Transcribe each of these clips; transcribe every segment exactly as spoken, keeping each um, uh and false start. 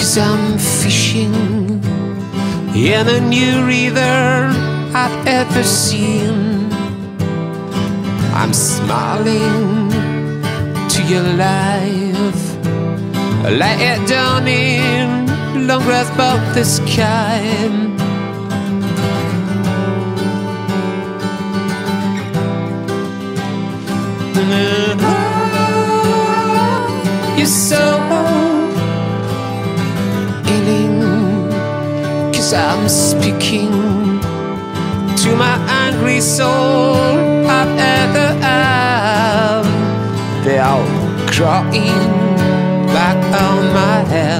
'cause I'm fishing in a new river I've ever seen. I'm smiling to your life, lay it down in long grass above the sky. You're so healing, 'cause I'm speaking to my angry soul I've ever had. They are crying back on my head.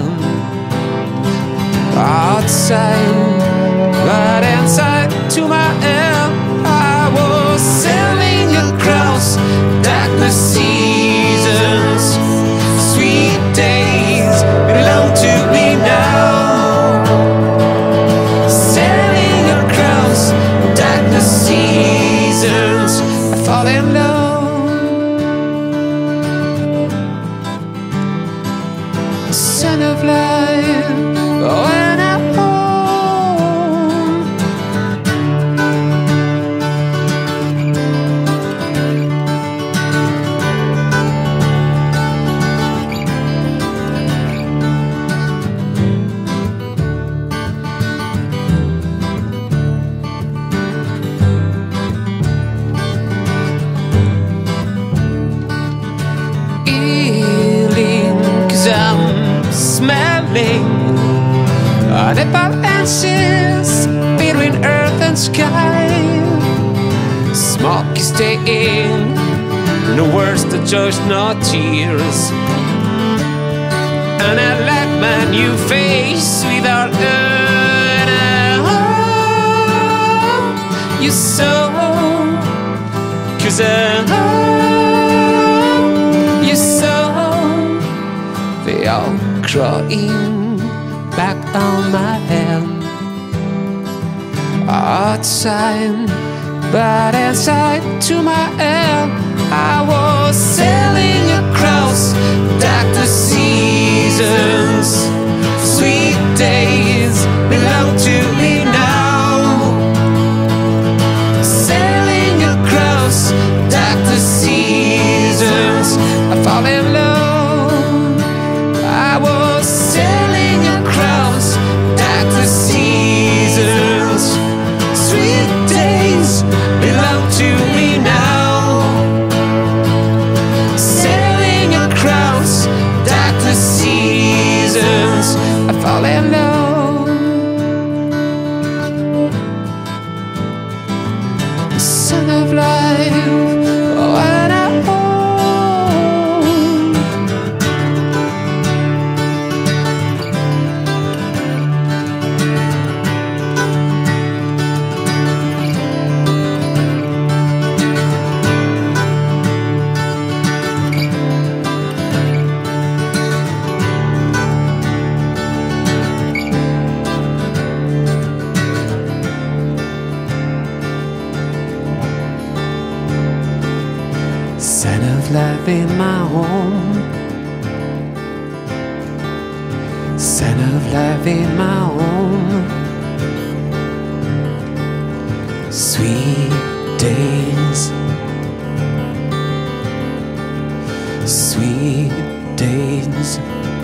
Outside, but inside to my head, I was sailing across darkness seasons. Sweet days belong to me now. Sailing across darkness seasons, I fall in love. Son of life, when I'm home. Healing, 'cause I'm smelling the balances between earth and sky. Smoke is staying, no words, no joys, no tears. And I like my new face without an oh, you so, 'cause I you so, they all crying back on my head. Outside, but inside to my head, I was sailing across darker seasons. Sweet days belong to me now. Sailing across darker seasons, I fall in love. I was sailing across darker seasons. Sweet days belong to me now. Sailing across darker seasons, I fall in love. Son of life, when I'm home. Sign of life in my home. Sign of life in my home. Sweet days, sweet days.